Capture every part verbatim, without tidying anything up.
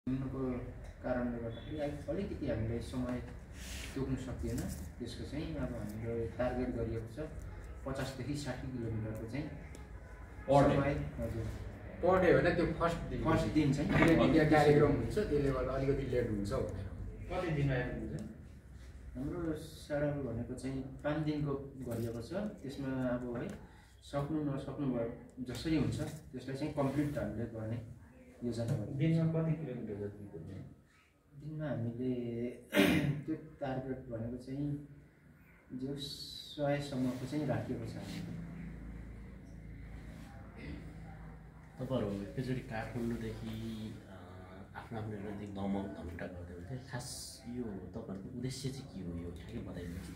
को कारणले गर्दाखेरि अलिकति हामीले समय तोक्न सकिएन। त्यसको चाहिँ अब हाम्रो टार्गेट गरिएको छ पचासदेखि साठी किलोमिटरको चाहिँ समय। हजुर पर डे होइन, त्यो फर्स्ट दिन फर्स्ट दिन चाहिँ त्यहाँ कार्यक्रम हुन्छ, त्यसले गर्दा अलिकति लेट हुन्छ भनेर। कति दिन आएको हुन्छ हाम्रो साडा भनेको चाहिँ पाँच दिनको गरिएको छ। त्यसमा अब है सक्नु नसक्नु भयो जसरी हुन्छ त्यसलाई चाहिँ कम्प्लिट हामीले गर्ने योजना गर्छौँ। दिनमा कति किलोमिटर जति कुद्ने? दिनमा हामीले त्यो टार्गेट भनेको चाहिँ जो सयसम्मको चाहिँ राखिएको छ। तपाईँहरू एकैचोटि काठमाडौँदेखि आफ्नो आफ्नो नजिक दमक धनकुटा गर्दै हुन्थ्यो। खास यो तपाईँहरूको उद्देश्य चाहिँ के हो, यो ठ्याक्कै बताइदिनुहोस्।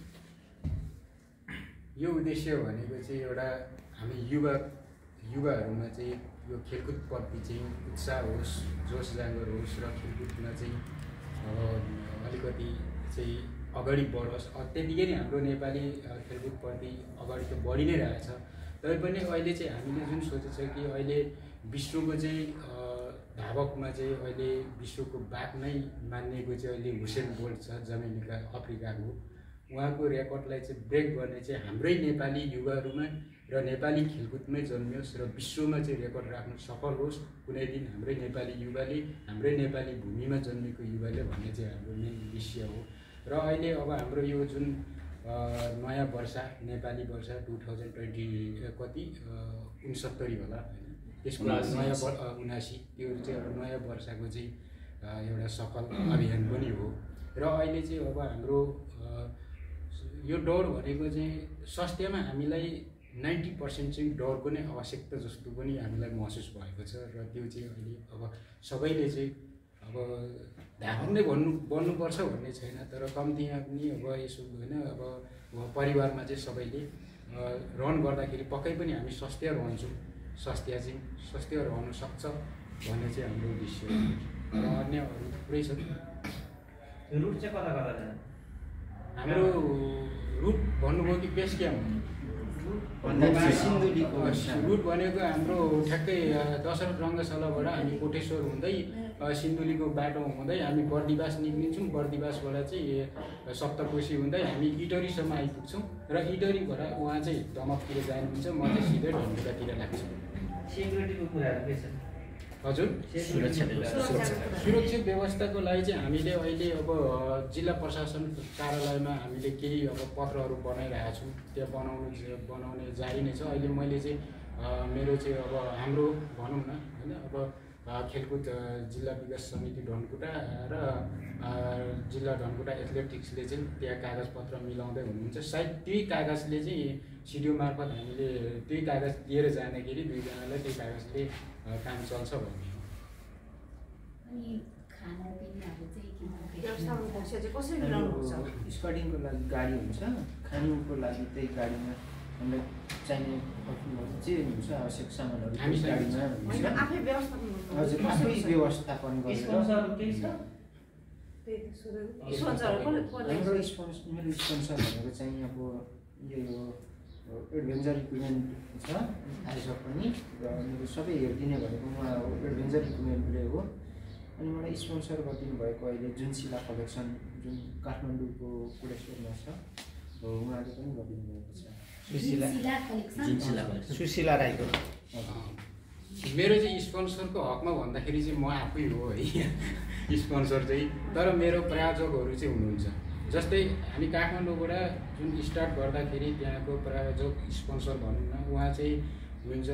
यो उद्देश्य भनेको चाहिँ एउटा हामी युवा युवाहरूमा चाहिँ यो खेलकुदप्रति चाहिँ उत्साह होस्, जोस जाँगर होस् र खेलकुदमा चाहिँ अब अलिकति चाहिँ अगाडि बढोस्। त्यतिकै नै हाम्रो नेपाली खेलकुदप्रति अगाडि त बढी नै रहेछ। तैपनि अहिले चाहिँ हामीले जुन सोचेको छ कि अहिले विश्वको चाहिँ धावकमा चाहिँ अहिले विश्वको बाघ नै मानिएको चाहिँ अहिले हुसेन बोल्ट छ, जमेनिका अफ्रिकाको। उहाँको रेकर्डलाई चाहिँ ब्रेक गर्ने चाहिँ हाम्रै नेपाली युवाहरूमा र नेपाली खेलकुदमै जन्मियोस् र विश्वमा चाहिँ रेकर्ड राख्न सफल होस् कुनै दिन हाम्रै नेपाली युवाले, हाम्रै नेपाली भूमिमा जन्मेको युवाले भन्ने चाहिँ हाम्रो मेन उद्देश्य हो। र अहिले अब हाम्रो यो जुन नयाँ वर्ष नेपाली वर्ष टु थाउजन्ड ट्वेन्टी कति उनसत्तरी होला होइन, त्यसको नयाँ उनासी त्यो चाहिँ अब नयाँ वर्षको चाहिँ एउटा सफल अभियान पनि हो। र अहिले चाहिँ अब हाम्रो यो दौड भनेको चाहिँ स्वास्थ्यमा हामीलाई नाइन्टी पर्सेन्ट चाहिँ दौडको नै आवश्यकता जस्तो पनि हामीलाई महसुस भएको छ। र त्यो चाहिँ अहिले अब सबैले चाहिँ अब धावक नै भन्नु बन्नुपर्छ भन्ने छैन, तर कम्तीमा पनि अब यसो होइन अब परिवारमा चाहिँ सबैले रन गर्दाखेरि पक्कै पनि हामी स्वास्थ्य रहन्छौँ, स्वास्थ्य चाहिँ स्वास्थ्य रहन सक्छ भन्ने चाहिँ हाम्रो उद्देश्य हो। र अन्य अरू थुप्रै छ। रुट चाहिँ कता कता जान्छ? हाम्रो रुट भन्नुभयो कि बेस क्याम्प? रुट भनेको हाम्रो ठ्याक्कै दशरथ रङ्गशालाबाट हामी कोटेश्वर हुँदै सिन्धुलीको बाटो हुँदै हामी बर्दिवास निक्लिन्छौँ। बर्दिवासबाट चाहिँ सप्तकोशी हुँदै हामी इटरीसम्म आइपुग्छौँ र इटरीबाट उहाँ चाहिँ दमकतिर जानुहुन्छ, म चाहिँ सिधै ढन्कुटातिर लाग्छु। सेक्युरिटीको कुराहरू के छ? हजुर, सुरक्षा व्यवस्था सुरक्षित व्यवस्थाको लागि चाहिँ हामीले अहिले अब जिल्ला प्रशासन कार्यालयमा हामीले केही अब पत्रहरू बनाइरहेका छौँ, त्यो बनाउनु बनाउने जारी नै छ। अहिले मैले चाहिँ मेरो चाहिँ अब हाम्रो भनौँ न होइन अब खेलकुद जिल्ला विकास समिति धनकुटा र जिल्ला धनकुटा एथलेटिक्सले चाहिँ त्यहाँ कागजपत्र मिलाउँदै हुनुहुन्छ। सायद त्यही कागजले चाहिँ सिडिओ मार्फत हामीले त्यही कागज दिएर जाँदाखेरि दुईजनालाई त्यही कागजले काम चल्छ भन्ने हो। अनि खानापिनाहरू चाहिँ स्कटिङको लागि गाडी हुन्छ, खानुको लागि त्यही गाडीमा हामीलाई चाहिने जे हुन्छ आवश्यक सामानहरू हामी गाडीमा हुन्छ। आफै व्यवस्थापन गर्नु। हजुर, आफै व्यवस्थापन गरेर हाम्रो स्पोन्सर मेरो स्पोन्सर भनेको चाहिँ अब यो एडभेन्चर इक्विपमेन्ट छ आइज पनि, र मेरो सबै हेरिदिने भनेको उहाँ एडभेन्चर इक्विपमेन्टले हो। अनि मलाई स्पोन्सर गरिदिनु भएको अहिले जुन शिला कलेक्सन जुन काठमाडौँको कोटेश्वरमा छ, उहाँले पनि गरिदिनु भएको छ। सुशीला सुशीला राईको मेरो चाहिँ स्पोन्सरको हकमा भन्दाखेरि चाहिँ म आफै हो है स्पोन्सर चाहिँ। तर मेरो प्रायोजकहरू चाहिँ हुनुहुन्छ। जस्तै हामी काठमाडौँबाट जुन स्टार्ट गर्दाखेरि त्यहाँको प्रायोजक स्पोन्सर भनौँ न, उहाँ चाहिँ हुनुहुन्छ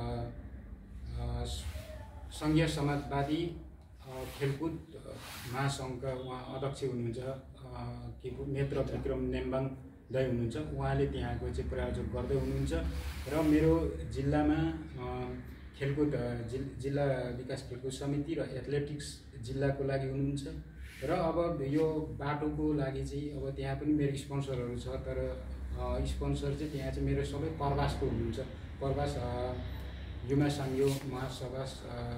सङ्घीय समाजवादी खेलकुद महासङ्घका उहाँ अध्यक्ष हुनुहुन्छ, के पो नेत्र विक्रम नेम्बाङ दाइ हुनुहुन्छ। उहाँले त्यहाँको चाहिँ प्रायोजक गर्दै हुनुहुन्छ। र मेरो जिल्लामा खेलकुद जिल्ला विकास खेलकुद समिति र एथलेटिक्स जिल्लाको लागि हुनुहुन्छ। र अब यो बाटोको लागि चाहिँ अब त्यहाँ पनि मेरो स्पोन्सरहरू छ, तर स्पोन्सर चाहिँ त्यहाँ चाहिँ मेरो सबै प्रवासको हुनुहुन्छ। प्रवास युमा सङ्घीय महासभा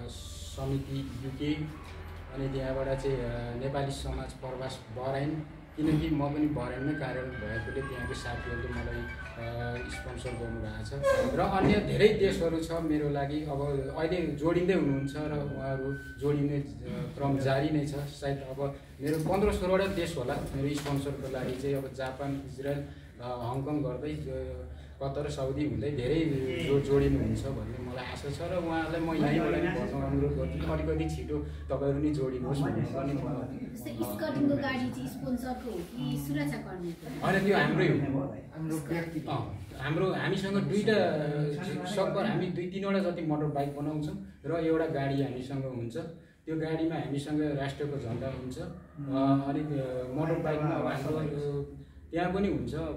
समिति युके, अनि त्यहाँबाट चाहिँ नेपाली समाज प्रवास बराइन, किनकि म पनि भरेनमै कार्यरत भएकोले त्यहाँको साथीहरूले मलाई स्पोन्सर गर्नुभएको छ र अन्य धेरै देशहरू छ मेरो लागि। अब अहिले जोडिँदै हुनुहुन्छ र उहाँहरू जोडिने क्रम जारी नै छ। सायद अब मेरो पन्ध्र सोह्रवटा देश होला मेरो स्पोन्सरको लागि चाहिँ। अब जापान, इजरायल, हङकङ गर्दै कतर, साउदी हुँदै धेरै जो जोडिनुहुन्छ भन्ने मलाई आशा छ र उहाँहरूलाई म यहीँबाट नि भन्न अनुरोध गर्छु अलिकति छिटो तपाईँहरू नि जोडिनुहोस् भन्ने पनि म स्कटिङको गाडी चाहिँ स्पोन्सरको हो कि सुरक्षाकर्मीको? होइन, त्यो हाम्रै हो। हाम्रो व्यक्ति हाम्रो हामीसँग दुईवटा सकभर हामी दुई तिनवटा जति मोटर बाइक बनाउँछौँ र एउटा गाडी हामीसँग हुन्छ। त्यो गाडीमा हामीसँग राष्ट्रको झन्डा हुन्छ। अनि मोटर बाइकमा अब हाम्रो त्यहाँ पनि हुन्छ। अब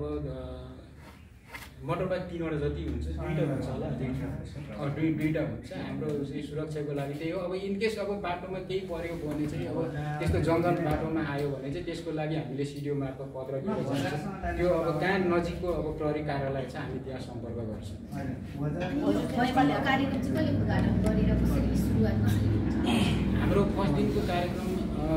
मोटर बाइक तिनवटा जति हुन्छ, दुईवटा हुन्छ होला, दुई दुईवटा हुन्छ। हाम्रो चाहिँ सुरक्षाको लागि त्यही हो। अब इनकेस अब बाटोमा केही पऱ्यो भने चाहिँ अब त्यस्तो जङ्गल बाटोमा आयो भने चाहिँ त्यसको लागि हामीले सिडिओ मार्फत पत्र दिएर जान्छौँ। त्यो अब कहाँ नजिकको अब प्रहरी कार्यालय छ हामी त्यहाँ सम्पर्क गर्छौँ। कार्यक्रम चाहिँ कहिले उद्घाटन गरेर कसरी सुरुवात कसरी हुन्छ? हाम्रो फर्स्ट दिनको कार्यक्रम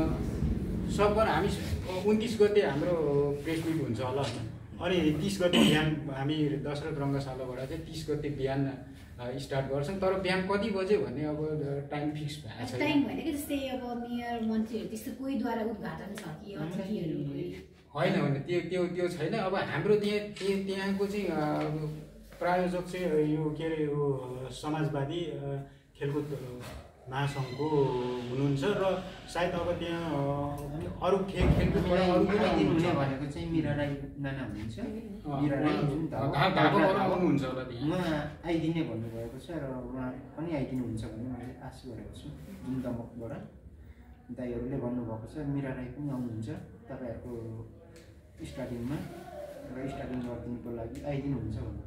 सकभर हामी उन्तिस गते हाम्रो प्रेस मिट हुन्छ होला। अनि तिस गते बिहान हामी दशरथ रङ्गशालाबाट चाहिँ तिस गते बिहान स्टार्ट गर्छौँ। तर बिहान कति बजे भन्ने अब टाइम फिक्स भएको छ। टाइम होइन कि जस्तै अब मेयर मन्त्रीहरू त्यस्तो कोहीद्वारा उद्घाटन छ कि अतिथिहरू? होइन होइन त्यो त्यो त्यो छैन। अब हाम्रो त्यहाँ त्यहाँको चाहिँ प्रायोजक चाहिँ यो के अरे यो समाजवादी खेलकुद महासङ्घको हुनुहुन्छ र सायद अब त्यहाँ अरू खेल खेलकुदबाट अरू पनि आइदिनुहुने भनेको चाहिँ मिरा राई नाना हुनुहुन्छ। मिरा राई जुन आउनुहुन्छ होला त्यहाँ उहाँ आइदिने भन्नुभएको छ र उहाँ पनि आइदिनुहुन्छ भन्ने मैले आश गरेको छु। जुन दमकबाट दाइहरूले भन्नुभएको छ मिरा राई पनि आउनुहुन्छ तपाईँहरूको स्टार्टिङमा र स्टार्टिङ गरिदिनुको लागि आइदिनुहुन्छ भन्नुभएको छ।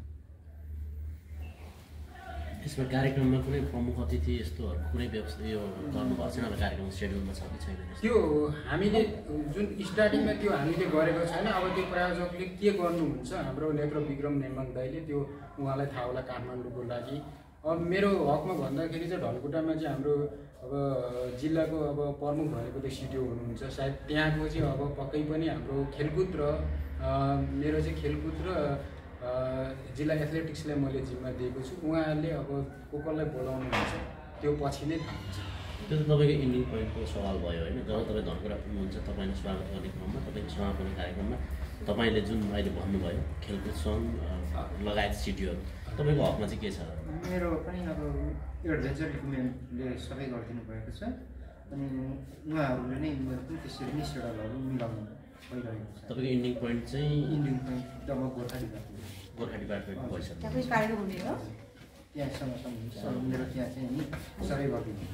यसमा कार्यक्रममा कुनै प्रमुख अतिथि यस्तोहरू कुनै व्यवस्था यो गर्नुभएको छैन? अब कार्यक्रम सेड्युलमा छ कि छैन? त्यो हामीले जुन स्टार्टिङमा त्यो हामीले गरेको छैन। अब त्यो प्रायोजकले के गर्नुहुन्छ हाम्रो नेत्र विक्रम नेमाङ दाइले त्यो उहाँलाई थाहा होला काठमाडौँको लागि। अब मेरो हकमा भन्दाखेरि चाहिँ ढलकुटामा चाहिँ हाम्रो अब जिल्लाको अब प्रमुख भनेको त सिडिओ हुनुहुन्छ। सायद त्यहाँको चाहिँ अब पक्कै पनि हाम्रो खेलकुद र मेरो चाहिँ खेलकुद र जिल्ला एथलेटिक्सलाई मैले जिम्मा दिएको छु। उहाँहरूले अब को कसलाई बोलाउनुहुन्छ त्यो पछि नै थाहा हुन्छ। त्यो त तपाईँको इन्डिङ पोइन्टको सवाल भयो होइन? जब तपाईँ धनकुटा पुग्नुहुन्छ तपाईँले स्वागत गर्ने क्रममा तपाईँको समापन कार्यक्रममा तपाईँले जुन अहिले भन्नुभयो खेलकुद सङ्घ लगायत सिडिओहरू तपाईँको हकमा चाहिँ के छ? मेरो पनि अब एडभेन्चर इक्विपमेन्टले सबै गरिदिनु भएको छ। अनि उहाँहरूले नै मेरो पनि त्यसरी नै सेडलहरू मिलाउनु भइरहेको छ। तपाईँको इन्डिङ पोइन्ट चाहिँ ending point Damak Gorkha department Gorkha department भइसक्यो। तपाईँ कार्यक्रम हुने हो त्यहाँ सँगसँग हुन्छ। मेरो त्यहाँ चाहिँ नि सबै गरिदिनुहुन्छ।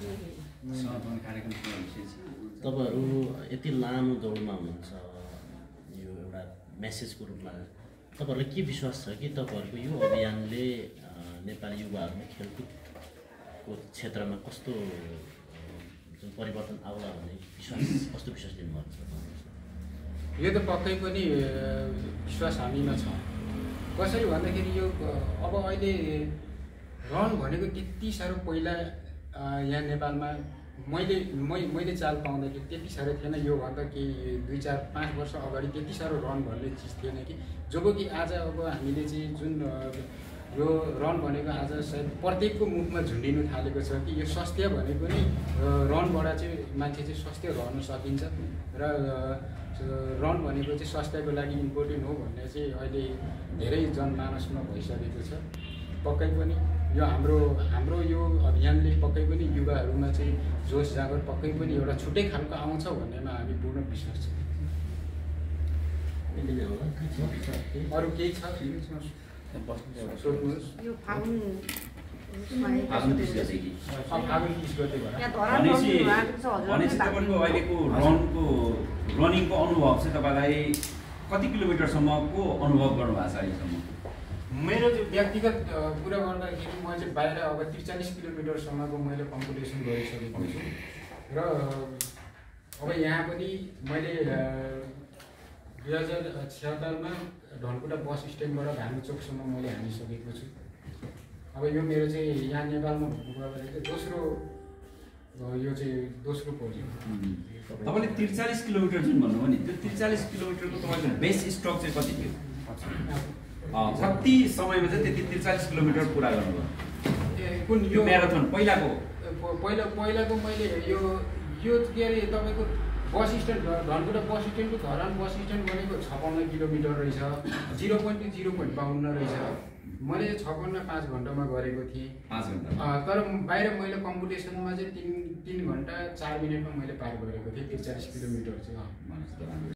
तपाईँहरू यति लामो दौडमा हुनुहुन्छ यो एउटा मेसेजको रूपमा तपाईँहरूलाई के विश्वास छ कि तपाईँहरूको यो अभियानले नेपाली युवाहरूमा खेलकुदको क्षेत्रमा कस्तो जुन परिवर्तन आउला भन्ने विश्वास कस्तो विश्वास लिनुभएको छ? यो त पक्कै पनि विश्वास हामीमा छ। कसरी भन्दाखेरि यो अब अहिले रन भनेको त्यति साह्रो पहिला यहाँ नेपालमा मैले मै मैले चाल पाउँदाखेरि त्यति साह्रो थिएन। योभन्दा केही दुई चार पाँच वर्ष अगाडि त्यति साह्रो रन भन्ने चिज थिएन कि जब कि आज अब हामीले चाहिँ जुन यो रन भनेको आज सायद प्रत्येकको मुखमा झुन्डिनु थालेको छ कि यो स्वास्थ्य भनेको नि रनबाट चाहिँ मान्छे चाहिँ स्वास्थ्य रहन सकिन्छ र रन भनेको चाहिँ स्वास्थ्यको लागि इम्पोर्टेन्ट हो भन्ने चाहिँ अहिले धेरै जनमानसमा भइसकेको छ। पक्कै पनि यो हाम्रो हाम्रो यो अभियानले पक्कै पनि युवाहरूमा चाहिँ जोस जागर पक्कै पनि एउटा छुट्टै खालको आउँछ भन्नेमा हामी पूर्ण विश्वास छ। अरू केही छ सोध्नुहोस्। यो फागुन फागुन तिस गते भनेपछि तपाईँको अहिलेको रनको रनिङको अनुभव चाहिँ तपाईँलाई कति किलोमिटरसम्मको अनुभव गर्नुभएको छ अहिलेसम्म? मेरो चाहिँ व्यक्तिगत कुरा गर्दाखेरि म चाहिँ बाहिर अब त्रिचालिस किलोमिटरसम्मको मैले कम्पिटिसन गरिसकेको छु र अब यहाँ पनि मैले दुई हजार छिहत्तरमा धनकुटा बस स्ट्यान्डबाट भानुचोकसम्म मैले हानिसकेको छु। अब यो मेरो चाहिँ यहाँ नेपालमा भन्नुपर्दाखेरि चाहिँ दोस्रो यो चाहिँ दोस्रो पोज हो। तपाईँले त्रिचालिस किलोमिटर जुन भन्नुभयो नि त्यो त्रिचालिस किलोमिटरको तपाईँको बेस स्ट्रोक चाहिँ कति थियो? कति समयमा चाहिँ त्यति त्रिचालिस किलोमिटर पुरा गर्नुभयो? कुन यो म्याराथन पहिलाको? पहिला पहिलाको मैले यो यो के अरे तपाईँको बस स्ट्यान्ड धनकुटा बस स्ट्यान्डको धरान बस स्ट्यान्ड भनेको छप्पन्न किलोमिटर रहेछ, zero point to zero point बाउन्न रहेछ। मैले छप्पन्न पाँच घन्टामा गरेको थिएँ पाँच घन्टा, तर बाहिर मैले कम्पिटिसनमा चाहिँ तिन तिन घन्टा चार मिनटमा मैले पार गरेको थिएँ त्रिचालिस किलोमिटर चाहिँ।